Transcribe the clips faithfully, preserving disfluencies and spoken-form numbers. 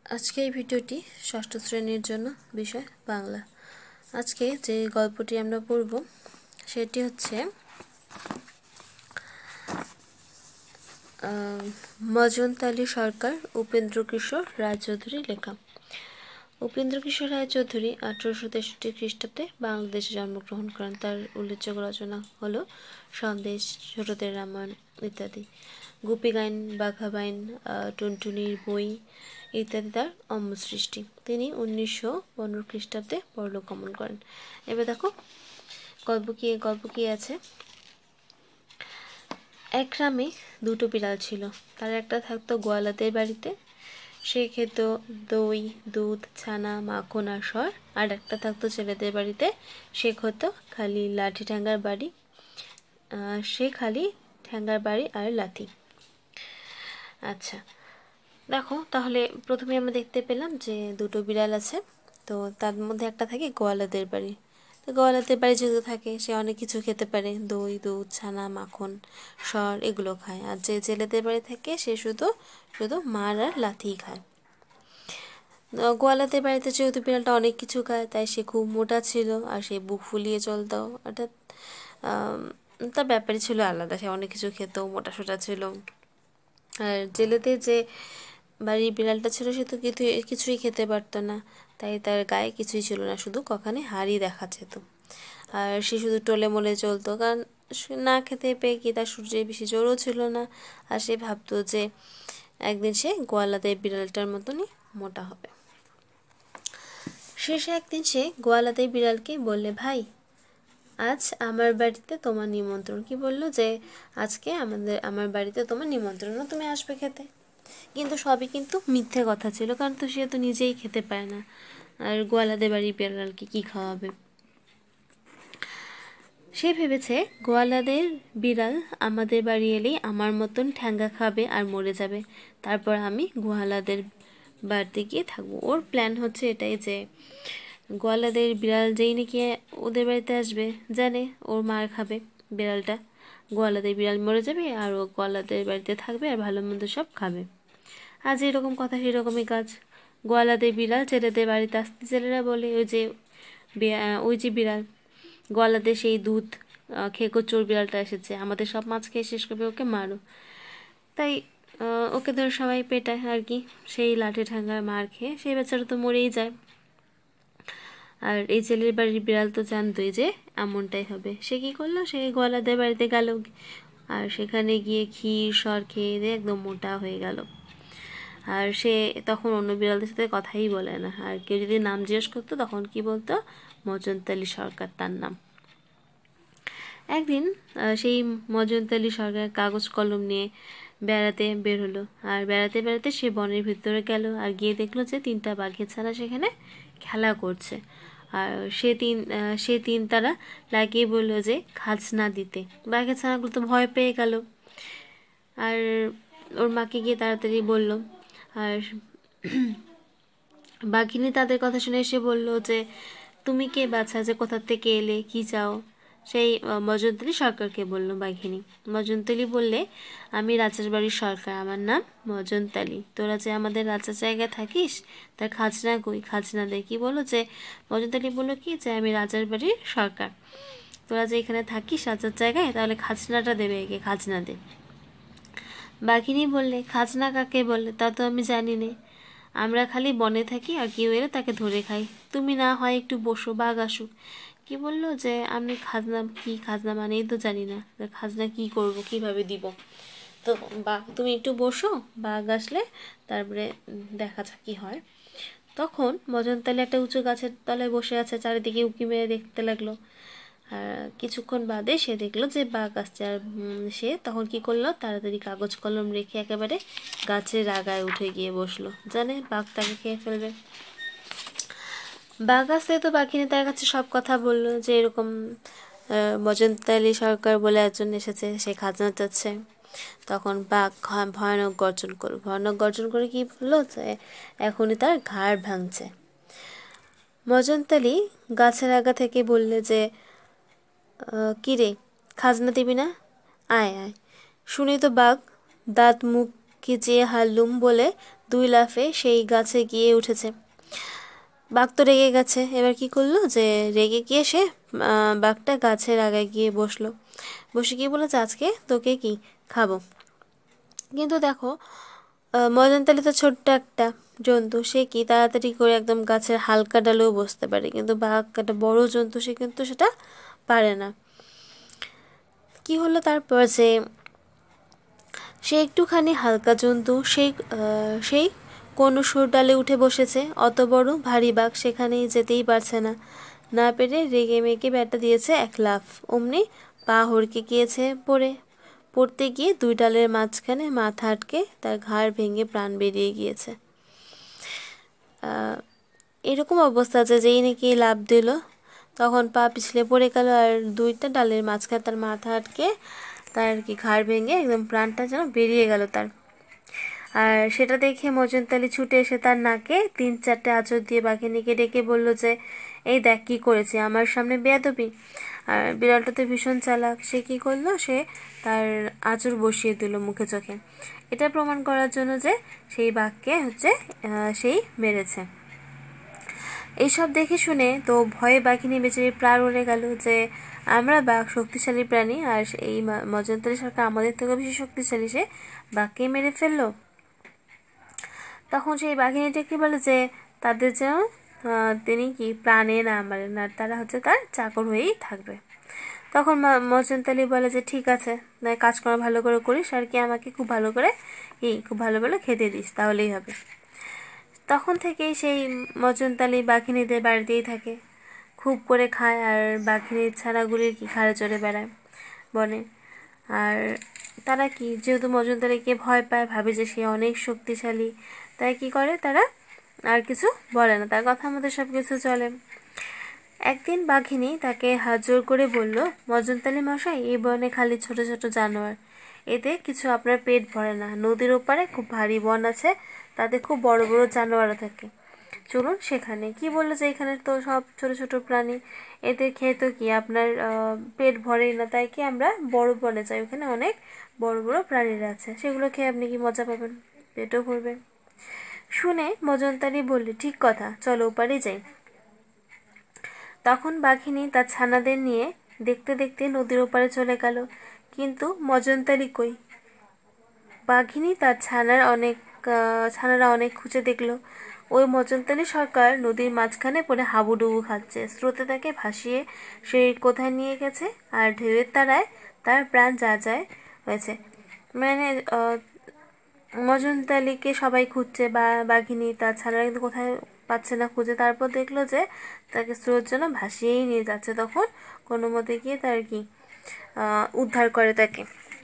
আজকে এই ভিডিওটি ষষ্ঠ শ্রেণীর জন্য বিষয় বাংলা। আজকে যে গল্পটি আমরা পড়ব সেটি হচ্ছে মজনতালী সরকার উপেন্দ্র কিশোর রায়চৌধুরী লেখা। উপেন্দ্র কিশোর রায়চৌধুরী আঠারোশো তেষট্টি খ্রিস্টাব্দে বাংলাদেশে জন্মগ্রহণ করেন। তার উল্লেখযোগ্য রচনা হলো সন্দেশ, ছোটদের রামায়ণ ইত্যাদি। গুপি গাইন, বাঘা বাইন, টুনটুনির বই ইত্যাদি তার অম্ল সৃষ্টি। তিনি উনিশশো পনেরো খ্রিস্টাব্দে পরলোক গমন করেন। এবার দেখো গল্প কি গল্প কি আছে। এক গ্রামে দুটো বিড়াল ছিল। তার একটা থাকতো গোয়ালাদের বাড়িতে, সে খেত দই, দুধ, ছানা, মাখন আর সর। আর একটা থাকতো ছেলেদের বাড়িতে, সে খেত খালি লাঠি ঠ্যাঙ্গার বাড়ি সে খালি ঠ্যাঙ্গার বাড়ি আর লাথি। আচ্ছা দেখো, তাহলে প্রথমে আমরা দেখতে পেলাম যে দুটো বিড়াল আছে। তো তার মধ্যে একটা থাকে গোয়ালাদের বাড়ি। তো গোয়ালাদের বাড়ি যেহেতু থাকে, সে অনেক কিছু খেতে পারে, দই, দুধ, ছানা, মাখন, সর এগুলো খায়। আর যে জেলেদের বাড়ি থাকে সে শুধু শুধু মার আর লাথিই খায়। গোয়ালাদের বাড়িতে যেহেতু বিড়ালটা অনেক কিছু খায়, তাই সে খুব মোটা ছিল আর সে বুক ফুলিয়ে চলতো। অর্থাৎ তার ব্যাপারই ছিল আলাদা, সে অনেক কিছু খেত, মোটা সোটা ছিল। আর জেলেদের যে বাড়ির বিড়ালটা ছিল সে তো কিছু কিছুই খেতে পারতো না, তাই তার গায়ে কিছুই ছিল না, শুধু কখনই হাড়ই দেখা যেত। আর সে শুধু টোলে মোলে চলতো, কারণ না খেতে পেয়ে কি তার সূর্যের বেশি জোরও ছিল না। আর সে ভাবতো যে একদিন সে গোয়ালাদের বিড়ালটার মতনই মোটা হবে। শেষে একদিন সে গোয়ালাদের বিড়ালকে বললে, ভাই আজ আমার বাড়িতে তোমার নিমন্ত্রণ। কি বললো যে আজকে আমাদের আমার বাড়িতে তোমার নিমন্ত্রণ, তুমি আসবে খেতে। কিন্তু সবই কিন্তু মিথ্যে কথা ছিল, কারণ তো সে তো নিজেই খেতে পায় না, আর গোয়ালাদের বাড়ির বিড়ালকে কী খাওয়াবে। সে ভেবেছে গোয়ালাদের বিড়াল আমাদের বাড়ি এলেই আমার মতন ঠ্যাঙ্গা খাবে আর মরে যাবে, তারপর আমি গোয়ালাদের বাড়িতে গিয়ে থাকবো। ওর প্ল্যান হচ্ছে এটাই যে গোয়ালাদের বিড়াল যেই নাকি ওদের বাড়িতে আসবে, জানে ওর মার খাবে বিড়ালটা, গোয়ালাদের বিড়াল মরে যাবে আর ও গোয়ালাদের বাড়িতে থাকবে আর ভালো মন্দ সব খাবে। আজ এরকম কথা সেরকমই কাজ। গোয়ালাদের বিড়াল ছেলেদের বাড়িতে আসতে, ছেলেরা বলে ওই যে ওই যে বিড়াল গোয়ালাদের সেই দুধ খেকো চোর বিড়ালটা এসেছে, আমাদের সব মাছ খেয়ে শেষ করবে, ওকে মারো। তাই ওকে ধরে সবাই পেটায় আর কি, সেই লাঠি ঠাঙ্গার মার খেয়ে সেই বেচারা তো মরেই যায়। আর এই ছেলের বাড়ির বিড়াল তো জানতোই যে এমনটাই হবে। সে কী করলো, সে গোয়ালাদের বাড়িতে গেল আর সেখানে গিয়ে ক্ষীর সর খেয়ে দিয়ে একদম মোটা হয়ে গেল। আর সে তখন অন্য বিড়ালদের সাথে কথাই বলে না, আর কেউ যদি নাম জিজ্ঞেস করতো তখন কি বলতো, মজনতালী সরকার তার নাম। একদিন সেই মজনতালী সরকার কাগজ কলম নিয়ে বেড়াতে বের হলো। আর বেড়াতে বেড়াতে সে বনের ভিতরে গেল আর গিয়ে দেখলো যে তিনটা বাঘের ছানা সেখানে খেলা করছে। আর সে তিন সে তিন তারা লাগিয়ে বললো যে খাজনা দিতে। বাঘের ছানাগুলো তো ভয় পেয়ে গেল আর ওর মাকে গিয়ে তাড়াতাড়ি বলল। আর বাঘিনী তাদের কথা শুনে এসে বলল যে তুমি কে বাছা, যে কোথা থেকে এলে, কি চাও? সেই মজনতালী সরকারকে বলল বাঘিনী। মজনতালী বললে, আমি রাজার বাড়ির সরকার, আমার নাম মজনতালী। তোরা যে আমাদের রাজার জায়গায় থাকিস তার খাজনা কই, খাজনা দে। কি বলো যে মজনতালী বললো কি যে আমি রাজার বাড়ির সরকার, তোরা যে এখানে থাকিস রাজার জায়গায়, তাহলে খাজনাটা দেবে, একে খাজনা দে। বাঘিনী বললে, খাজনা কাকে বলে তা তো আমি জানি না, আমরা খালি বনে থাকি আর কেউ এলে তাকে ধরে খাই, তুমি না হয় একটু বসো, বাঘ আসুক। কি বললো যে আমি খাজনা কি, খাজনা মানেই তো জানি না, খাজনা কি করব, কিভাবে দিব, তো বা তুমি একটু বসো, বাঘ আসলে তারপরে দেখা যাক কী হয়। তখন মজনতালী একটা উঁচু গাছের তলায় বসে আছে, চারিদিকে উঁকি মেরে দেখতে লাগলো। আর কিছুক্ষণ বাদে সে দেখলো যে বাঘ আসছে। আর সে তখন কি করলো, তাড়াতাড়ি কাগজ কলম রেখে একেবারে গাছের আগায় উঠে গিয়ে বসলো, জানে বাঘ তাকে খেয়ে ফেলবে। বাঘ আসতে তো বাঘিনী তার কাছে সব কথা বললো যে এরকম মজনতালী সরকার বলে একজন এসেছে, সে খাজনা চাচ্ছে। তখন বাঘ ভয়ানক গর্জন করলো, ভয়ানক গর্জন করে কি বললো যে এখনই তার ঘাড় ভাঙছে। মজনতালী গাছের আগা থেকে বললে যে কী রে, খাজনা দিবি না? আয় আয়। শুনি তো বাঘ দাঁত মুখ খিচিয়ে হারলুম বলে দুই লাফে সেই গাছে গিয়ে উঠেছে। বাঘ তো রেগে গেছে, এবার কি করলো যে রেগে গিয়ে সে বাঘটা গাছের আগায় গিয়ে বসলো, বসে গিয়ে বলেছে আজকে তোকে কি খাবো। কিন্তু দেখো মদনতালি তো ছোট্ট একটা জন্তু, সে কি তাড়াতাড়ি করে একদম গাছের হালকা ডালেও বসতে পারে, কিন্তু বাঘ একটা বড় জন্তু, সে কিন্তু সেটা পারে না। কি হলো তারপর যে সে একটুখানি হালকা জন্তু, সেই সেই কোনো সুর ডালে উঠে বসেছে, অত বড় ভারী বাঘ সেখানেই যেতেই পারছে না, না পেরে রেগে মেগে ব্যাটা দিয়েছে এক লাফ, অমনি পা হড়কে গিয়েছে, পড়ে পড়তে গিয়ে দুই ডালের মাঝখানে মাথা আটকে তার ঘাড় ভেঙে প্রাণ বেরিয়ে গিয়েছে। এরকম অবস্থা আছে, যেই নাকি লাফ দিল তখন পা পিছলে পড়ে গেল, আর দুইটা ডালের মাঝখানে তার মাথা আটকে তার কি ঘাড় ভেঙে একদম প্রাণটা যেন বেরিয়ে গেল তার। আর সেটা দেখে মজনতালি ছুটে এসে তার নাকে তিন চারটে আঁচড় দিয়ে বাঘিনীকে ডেকে বলল যে এই দেখ কি করেছে, আমার সামনে বেয়াদবি। আর বিড়ালটা তো ভীষণ চালাক, সে কি করলো, সে তার আঁচড় বসিয়ে দিল মুখে চোখে, এটা প্রমাণ করার জন্য যে সেই বাঘকে হচ্ছে সেই মেরেছে। এইসব দেখে শুনে তো ভয়ে বাঘিনী বেচারি প্রাণ উড়ে গেল যে আমরা বাঘ শক্তিশালী প্রাণী, আর এই মজনতালি সরকার আমাদের থেকে বেশি শক্তিশালী, সে বাঘকে মেরে ফেললো। তখন সেই বাঘিনীটা কি বলে যে তাদের যেন তিনি কি প্রাণে না মারেন, আর তারা হচ্ছে তার চাকর হয়েই থাকবে। তখন মজনতালি বলে যে ঠিক আছে, কাজকর্ম ভালো করে করিস, আর কি আমাকে খুব ভালো করে কি খুব ভালো ভালো খেতে দিস, তাহলেই হবে। তখন থেকেই সেই মজনতালি বাঘিনীদের বাড়িতেই থাকে, খুব করে খায়, আর বাঘিনীর ছানাগুলির কি ঘাড়ে চড়ে বেড়ায় বনে। আর তারা কি যেহেতু মজনতালিকে ভয় পায়, ভাবে যে সে অনেক শক্তিশালী, তাই কি করে তারা আর কিছু বলে না, তার কথা মতো সব কিছু চলে। একদিন বাঘিনী তাকে হাত জোর করে বলল, মজনতালি মশাই, এই বনে খালি ছোট ছোট জানোয়ার, এতে কিছু আপনার পেট ভরে না, নদীর ওপারে খুব ভারী বন আছে, তাতে খুব বড় বড় জানোয়ারও থাকে, চলুন সেখানে। কি বললো যে এখানে তো সব ছোট ছোট প্রাণী, এদের খেয়ে তো কি আপনার পেট ভরেই না, তাই কি আমরা বড় বনে যাই, ওখানে অনেক বড় বড় প্রাণীরা আছে, সেগুলো খেয়ে আপনি কি মজা পাবেন, পেটও ভরবে। শুনে মজনতালি বললে ঠিক কথা, চলো ওপারে যাই। তখন বাঘিনী তার ছানাদের নিয়ে দেখতে দেখতে নদীর ওপারে চলে গেল, কিন্তু মজনতালি কই। বাঘিনী তার ছানার অনেক ছানারা অনেক খুঁজে দেখলো, ওই মজনতালি সরকার নদীর মাঝখানে পড়ে হাবুডুবু খাচ্ছে, স্রোতে তাকে ভাসিয়ে সে কোথায় নিয়ে গেছে, আর ঢেউয়ের তারায় তার প্রাণ যা যায় হয়েছে। মানে মজনতালিকে সবাই খুঁজছে, বা বাঘিনী তার ছানারা কিন্তু কোথায় পাচ্ছে না খুঁজে, তারপর দেখলো যে তাকে স্রোত যেন ভাসিয়েই নিয়ে যাচ্ছে, তখন কোনো মতে গিয়ে তার কি উদ্ধার করে তাকে।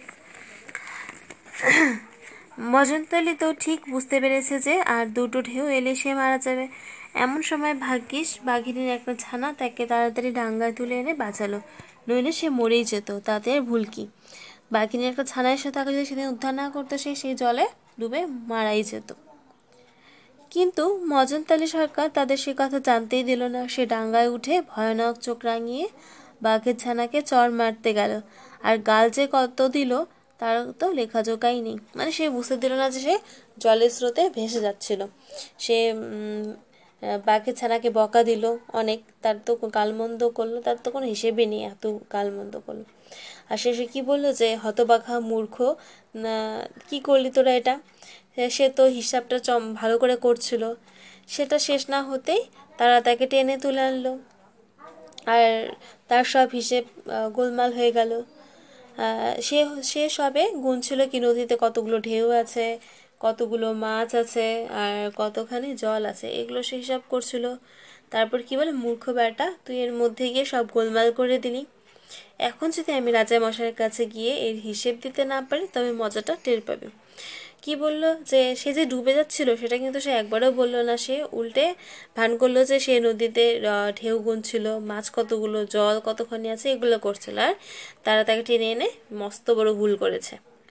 মজনতালি তো ঠিক বুঝতে পেরেছে যে আর দুটো ঢেউ এলে সে মারা যাবে, এমন সময় ভাগ্যিস বাঘিনীর একটা ছানা তাকে তাড়াতাড়ি ডাঙ্গায় তুলে এনে বাঁচালো, নইলে সে মরেই যেত, তাতে আর ভুল কি। বাঘিনীর একটা ছানা এসে তাকে যদি সেদিন উদ্ধার না করতো, সে সেই জলে ডুবে মারাই যেত। কিন্তু মজনতালি সরকার তাদের সে কথা জানতেই দিল না, সে ডাঙ্গায় উঠে ভয়ানক চোখ রাঙিয়ে বাঘের ছানাকে চড় মারতে গেল, আর গাল যে কত দিল তার তো লেখাজোকাই নেই, মানে সে বুঝতে দিল না যে সে জলের স্রোতে ভেসে যাচ্ছিল। সে বাঘের ছানাকে বকা দিল অনেক, তার তো গালমন্দ করলো, তার তো কোনো হিসেবে নেই, এত গালমন্দ করলো। আর শেষে কি বললো যে হতবাঘা মূর্খ, কি করলি তোরা এটা। সে তো হিসাবটা চম ভালো করে করছিল, সেটা শেষ না হতেই তারা তাকে টেনে তুলে আনলো, আর তার সব হিসেব গোলমাল হয়ে গেল। সে সে সবে গুনছিল কি নদীতে কতগুলো ঢেউ আছে, কতগুলো মাছ আছে, আর কতখানি জল আছে, এগুলো সে হিসাব করছিল। তারপর কি বলে, মূর্খ বেটা, তুই এর মধ্যে গিয়ে সব গোলমাল করে দিলি, এখন যদি আমি রাজা মশাইয়ের কাছে গিয়ে এর হিসেব দিতে না পারি তবে মজাটা টের পাবে। কি বললো যে সে যে ডুবে যাচ্ছিল সেটা কিন্তু সে একবারও বললো না, সে উল্টে ভান করলো যে সে নদীতে ঢেউ গুনছিল, মাছ কতগুলো, জল কতখানি আছে, এগুলো করছিল, আর তারা তাকে টেনে এনে মস্ত বড় ভুল করেছে।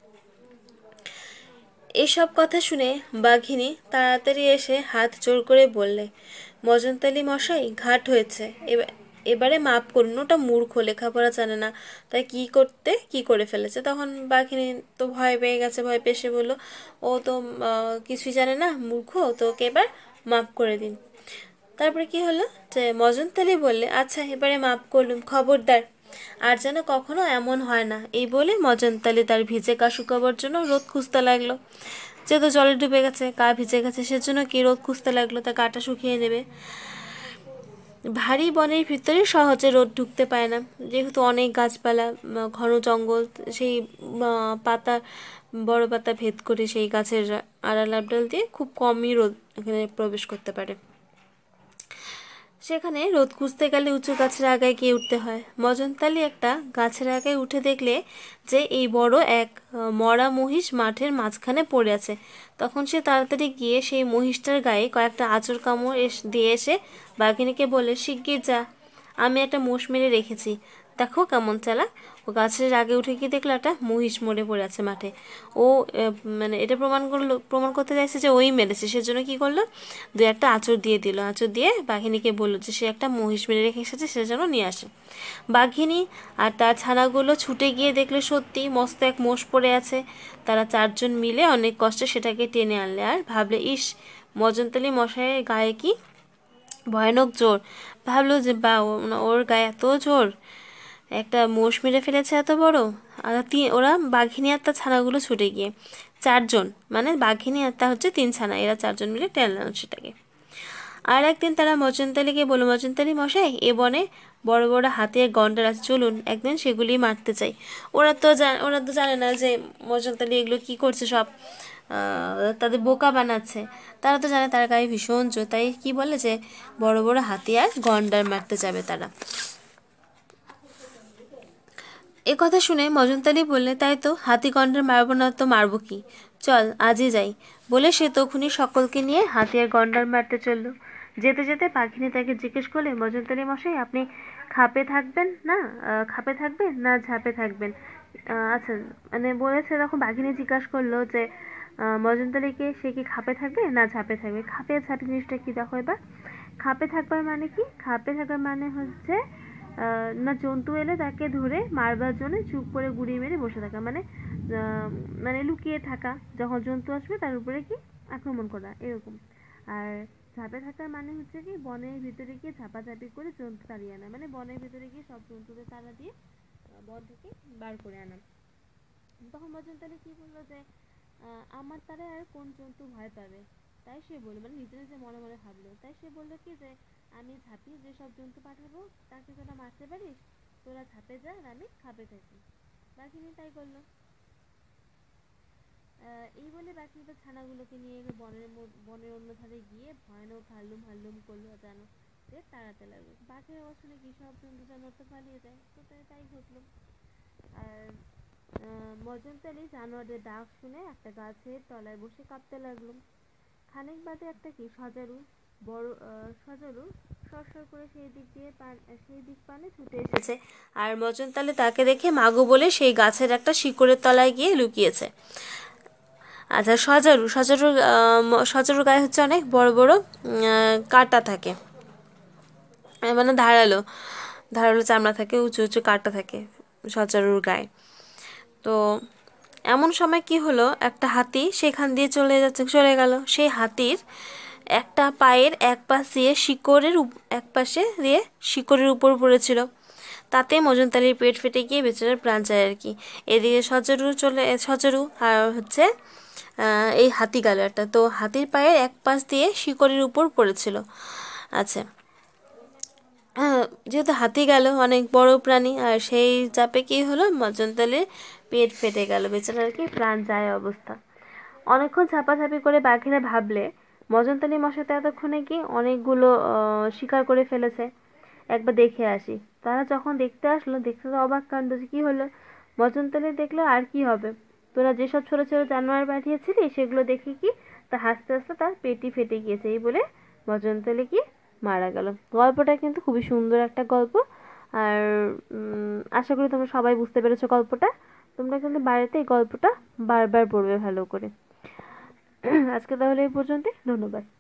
এইসব কথা শুনে বাঘিনী তাড়াতাড়ি এসে হাত জোর করে বললে, মজনতালি মশাই ঘাট হয়েছে, এবার এবারে মাপ করুন, ওটা মূর্খ, লেখাপড়া জানে না, তাই কি করতে কি করে ফেলেছে। তখন বাঘিনী তো ভয় পেয়ে গেছে, ভয় পেয়ে সে বললো ও তো কিছুই জানে না, মূর্খ, তো ওকে এবার মাপ করে দিন। তারপরে কি হলো যে মজনতালি বললে আচ্ছা এবারে মাপ করলুম, খবরদার আর যেন কখনো এমন হয় না। এই বলে মজনতালি তার ভিজে গা শুকাবার জন্য রোদ খুঁজতে লাগলো। যেহেতু জলে ডুবে গেছে, গা ভিজে গেছে, সেজন্য কি রোদ খুঁজতে লাগলো, তার গাটা শুকিয়ে নেবে। ভারী বনের ভিতরে সহজে রোদ ঢুকতে পায় না, যেহেতু অনেক গাছপালা, ঘন জঙ্গল, সেই পাতা, বড় পাতা ভেদ করে সেই গাছের আড়াল আবডাল দিয়ে খুব কমই রোদ এখানে প্রবেশ করতে পারে। সেখানে রোদ খুঁজতে গেলে উঁচু গাছের আগায় গিয়ে উঠতে হয়। মজনতালি একটা গাছের আগায় উঠে দেখলে যে এই বড় এক মরা মহিষ মাঠের মাঝখানে পড়ে আছে। তখন সে তাড়াতাড়ি গিয়ে সেই মহিষটার গায়ে কয়েকটা আঁচড় কামড় দিয়ে এসে বাঘিনীকে বলে, শিগগির যা, আমি একটা মোষ মেরে রেখেছি, দেখো কেমন চালাক। ও গাছের আগে উঠে গিয়ে দেখলো একটা মহিষ মরে পড়ে আছে মাঠে। ও মানে এটা প্রমাণ করলো, প্রমাণ করতে চাইছে যে ওই মেরেছে, সেজন্য কি করলো, দু একটা আঁচড় দিয়ে দিল। আঁচড় দিয়ে বাঘিনীকে বললো যে সে একটা মহিষ মেরে রেখে এসেছে, সে যেন নিয়ে আসে। বাঘিনী আর তার ছানাগুলো ছুটে গিয়ে দেখলে সত্যি মস্ত এক মোষ পড়ে আছে। তারা চারজন মিলে অনেক কষ্টে সেটাকে টেনে আনলে, আর ভাবলে ইস, মজনতালি মশাইয়ের গায়ে কি ভয়ানক জোর। ভাবলো যে বা ওর গায়ে এত জোর, একটা মোষ মেরে ফেলেছে এত বড়। আর ওরা বাঘিনী আর তার ছানাগুলো ছুটে গিয়ে চারজন, মানে বাঘিনী আর তা হচ্ছে তিন ছানা, এরা চারজন মিলে টেনলাম সেটাকে। আর একদিন তারা মজনতালিকে বলল, মজনতালি মশাই, এ বনে বড় বড় হাতির গন্ডার আছে, চলুন একদিন সেগুলি মারতে চাই। ওরা তো ওরা তো জানে না যে মজনতালি এগুলো কি করছে, সব তাদের বোকা বানাচ্ছে। তারা তো জানে তার গায়ে ভীষণ জোর, তাই কি বলে যে বড় বড় হাতি আর গন্ডার মারতে যাবে তারা। এ কথা শুনে মজনতালি বললে, তাই তো, হাতি গন্ডার মারবো না তো মারবো কি, চল আজই যাই। বলে সে তখনই সকলকে নিয়ে হাতি আর গন্ডার মারতে চললো। যেতে যেতে বাঘিনী তাকে জিজ্ঞেস করলে, মজনতালি মশাই, আপনি খাপে থাকবেন না খাপে থাকবেন না ঝাঁপে থাকবেন? আচ্ছা, মানে বলেছে, তখন বাঘিনী জিজ্ঞাসা করলো যে মজনতালিকে সে কি খাপে থাকবে না ঝাঁপে থাকবে। খাপে ঝাঁপে জিনিসটা কি দেখো এবার। খাপে থাকবার মানে কি? খাপে থাকার মানে হচ্ছে না জন্তু এলে তাকে ধরে মারবার জন্য চুপ করে গুড়িয়ে মেরে বসে থাকা, মানে মানে লুকিয়ে থাকা, যখন জন্তু আসবে তার উপরে কি আক্রমণ করা, এরকম। আর ঝাঁপে থাকার মানে হচ্ছে কি বনের ভিতরে গিয়ে ঝাপাঝাপি করে জন্তু তাড়িয়ে আনা, মানে বনের ভিতরে গিয়ে সব জন্তুদের তাড়া দিয়ে বন থেকে বার করে আনা। তখন মজনতালি কি বললো যে আমার তারা আর কোন জন্তু ভয় পাবে, তাই সে বললো, মানে নিজে নিজে মনে মনে ভাবলো, তাই সে বললো কি যে আমি ঝাঁপিয়ে যে সব জন্তু পাঠাবো তাকে তোরা মারতে পারিস, তোরা ঝাঁপে যা আর আমি খাপে থাকি। বাঘিনী তাই করলো। এই বলে বাঘিনী তো ছানাগুলোকে নিয়ে বনের বনের অন্য ধারে গিয়ে ভয়ানক হাল্লুম হাল্লুম করলো, জানো যে তাড়াতে লাগলো। বাঘের অবশ্য নাকি সব জন্তু জানোয়ার তো পালিয়ে যায়, তো তাই ঘটলো। আর মজনতালি জানোয়ারের ডাক শুনে একটা গাছের তলায় বসে কাঁদতে লাগলো। খানিক বাদে একটা কি সজারু, বড় সজারু সরসর করে সেই দিক দিয়ে সেই দিক পানে ছুটে এসেছে। আর মজনতালি তাকে দেখে মাগো বলে সেই গাছের একটা শিকড়ের তলায় গিয়ে লুকিয়েছে। আচ্ছা, সজারু সজারু সজারুর গায়ে হচ্ছে অনেক বড় বড় কাঁটা থাকে, মানে ধারালো ধারালো চামড়া থাকে, উঁচু উঁচু কাঁটা থাকে সজারুর গায়ে। তো এমন সময় কি হলো, একটা হাতি সেখান দিয়ে চলে যাচ্ছে চলে গেল। সেই হাতির একটা পায়ের এক পাশ দিয়ে শিকড়ের এক পাশে দিয়ে শিকড়ের উপর পড়েছিল, তাতে মজনতালির পেট ফেটে গিয়ে বেচারার প্রাণ যায় আর কি। এদিকে সজারু চলে সজারু আর হচ্ছে এই হাতি গেল একটা, তো হাতির পায়ের এক পাশ দিয়ে শিকড়ের উপর পড়েছিল। আচ্ছা, যেহেতু হাতি গেল, অনেক বড় প্রাণী, আর সেই চাপে কি হলো, মজনতালির পেট ফেটে গেল, বেচারার কি প্রাণ যায় অবস্থা। অনেকক্ষণ ঝাপাঝাপি করে বাঘিরা ভাবলে মজনতালি মশাই তো এতক্ষণে কি অনেকগুলো শিকার করে ফেলেছে, একবার দেখে আসি। তারা যখন দেখতে আসলো, দেখতে তো অবাক কাণ্ড, যে কি হলো। মজনতালি দেখলো আর কি হবে, তোরা যেসব ছোট ছোট জানোয়ার পাঠিয়েছিলি সেগুলো দেখে কি তা হাসতে হাসতে তার পেটই ফেটে গিয়েছে, এই বলে মজনতালি কি মারা গেল। গল্পটা কিন্তু খুবই সুন্দর একটা গল্প, আর আশা করি তোমরা সবাই বুঝতে পেরেছো গল্পটা। তোমরা কিন্তু বাড়িতে এই গল্পটা বারবার পড়বে ভালো করে। আজকে তাহলে এই পর্যন্তই, ধন্যবাদ।